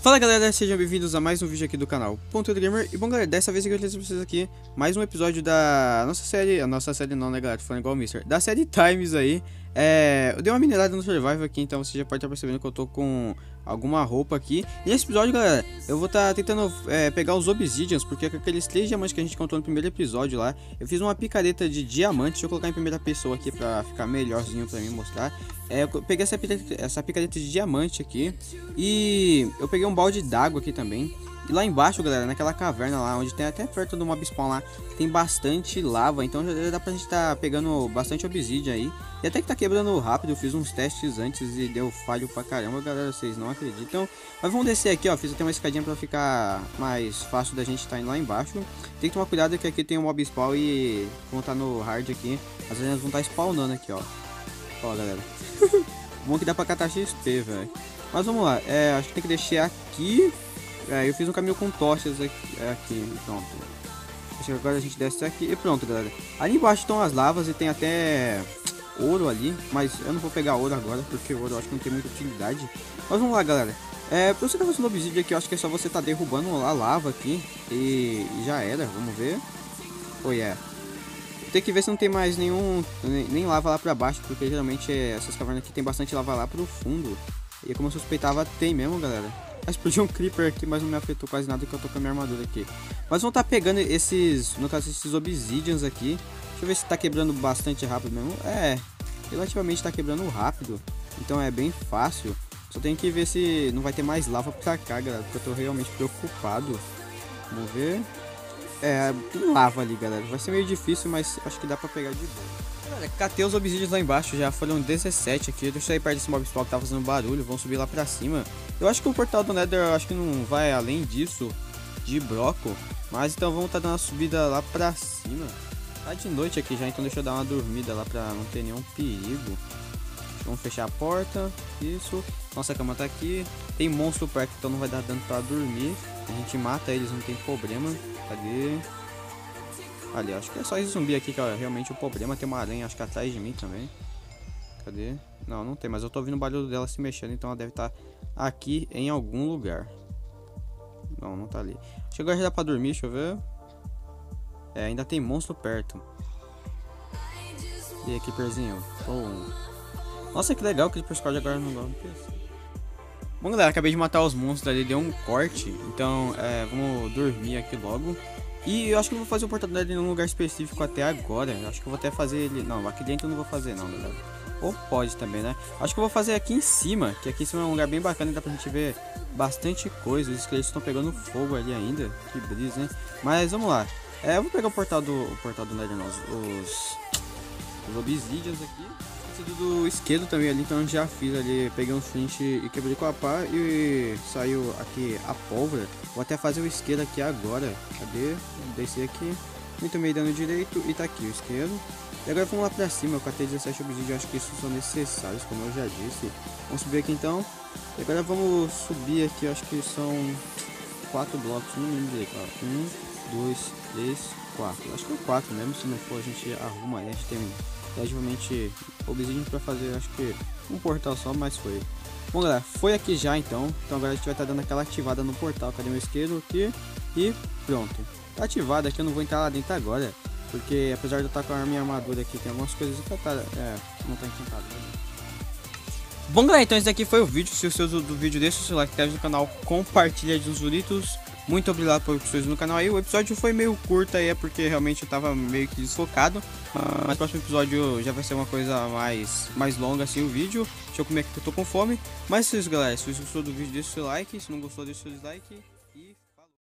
Fala galera, sejam bem-vindos a mais um vídeo aqui do canal Ponto Gamer. E bom galera, dessa vez eu quero trazer pra vocês aqui mais um episódio da nossa série. A nossa série não, né galera, tô falando igual o Mister. Da série Times aí. Eu dei uma minerada no Survival aqui, então você já pode estar percebendo que eu tô com alguma roupa aqui. E nesse episódio galera, eu vou estar tentando pegar os Obsidians, porque com aqueles 3 diamantes que a gente encontrou no primeiro episódio lá, eu fiz uma picareta de diamante. Deixa eu colocar em primeira pessoa aqui pra ficar melhorzinho pra mim mostrar. Eu peguei essa picareta de diamante aqui e eu peguei um balde d'água aqui também. E lá embaixo, galera, naquela caverna lá, onde tem até perto do mob spawn lá, tem bastante lava. Então já dá pra gente tá pegando bastante obsidian aí. E até que tá quebrando rápido, eu fiz uns testes antes e deu falho pra caramba, galera, vocês não acreditam. Mas vamos descer aqui, ó, fiz até uma escadinha pra ficar mais fácil da gente tá indo lá embaixo. Tem que tomar cuidado que aqui tem um mob spawn e como tá no hard aqui, as aranhas vão estar spawnando aqui, ó. Ó, galera. Bom que dá pra catar XP, velho. Mas vamos lá, acho que tem que deixar aqui. Eu fiz um caminho com tochas aqui, pronto. Acho que agora a gente desce aqui e pronto, galera. Ali embaixo estão as lavas e tem até ouro ali, mas eu não vou pegar ouro agora, porque ouro eu acho que não tem muita utilidade. Mas vamos lá, galera. Pra você tá fazendo obsidian aqui, eu acho que é só você tá derrubando a lava aqui e já era, vamos ver. Tem que ver se não tem mais nem lava lá pra baixo, porque geralmente essas cavernas aqui tem bastante lava lá pro fundo. E como eu suspeitava, tem mesmo, galera. Explodiu um creeper aqui, mas não me afetou quase nada que eu tô com a minha armadura aqui. Mas vamos tá pegando esses obsidians aqui. Deixa eu ver se tá quebrando bastante rápido mesmo. Relativamente tá quebrando rápido. Então é bem fácil. Só tem que ver se não vai ter mais lava pra cá, galera, porque eu tô realmente preocupado. Vamos ver. Tem lava ali, galera. Vai ser meio difícil, mas acho que dá pra pegar de boa. Galera, catei os obsidians lá embaixo, já foram 17 aqui. Deixa eu sair perto desse mob spawn que tá fazendo barulho. Vamos subir lá pra cima. Eu acho que o portal do Nether, eu acho que não vai além disso, de bloco. Mas então vamos tá dando uma subida lá pra cima. Tá de noite aqui já, então deixa eu dar uma dormida lá pra não ter nenhum perigo. Vamos fechar a porta, isso. Nossa cama tá aqui. Tem monstro perto, então não vai dar dano pra dormir. A gente mata eles, não tem problema. Cadê? Ali, acho que é só esse zumbi aqui que é realmente o problema. Tem uma aranha, acho que atrás de mim também. Cadê? Não, não tem, mas eu tô ouvindo o barulho dela se mexendo, então ela deve estar aqui em algum lugar. Não, não tá ali. Acho que agora já dá pra dormir, deixa eu ver. Ainda tem monstro perto. E aí, Creeperzinho? Nossa, que legal que o Creeper agora não dá no PC. Bom, galera, acabei de matar os monstros ali, deu um corte. Então, vamos dormir aqui logo. E eu acho que eu vou fazer o portal dele num lugar específico até agora. Eu acho que eu vou até fazer ele... Não, aqui dentro eu não vou fazer não, galera. Ou pode também, né? Acho que eu vou fazer aqui em cima, que aqui em cima é um lugar bem bacana e dá pra gente ver bastante coisa. Os esqueletos estão pegando fogo ali ainda. Que brisa, hein? Mas vamos lá. Eu vou pegar o portal do Nether, não, os obsidians aqui. Do esquerdo também ali, então eu já fiz ali, peguei um flint e quebrei com a pá e saiu aqui a pólvora. Vou até fazer o isqueiro aqui agora. Cadê? Vou descer aqui. Muito meio dando direito e tá aqui o isqueiro. E agora vamos lá pra cima, eu catei 17 obsidian, acho que isso são necessários, como eu já disse. Vamos subir aqui então. E agora vamos subir aqui, acho que são 4 blocos, não me lembro direito. 1, 2, 3, 4. Acho que é 4 mesmo, se não for a gente arruma aí, a gente tem relativamente obsidian pra fazer, acho que um portal só, mas foi. Bom galera, foi aqui já então. Então agora a gente vai estar dando aquela ativada no portal. Cadê meu isqueiro aqui? E pronto. Tá ativado aqui, eu não vou entrar lá dentro agora, porque apesar de eu estar com a minha armadura aqui, tem algumas coisas que não tá encantado, né? Bom galera, então esse daqui foi o vídeo. Se você gostou do vídeo, deixa o seu like, inscreve no canal, compartilha dos bonitos. Muito obrigado por vocês no canal aí. O episódio foi meio curto aí, porque realmente eu tava meio que desfocado. Mas o próximo episódio já vai ser uma coisa mais longa assim o vídeo. Deixa eu comer aqui que eu tô com fome. Mas é isso, galera. Se você gostou do vídeo, deixa o seu like. Se não gostou, deixa o seu dislike. E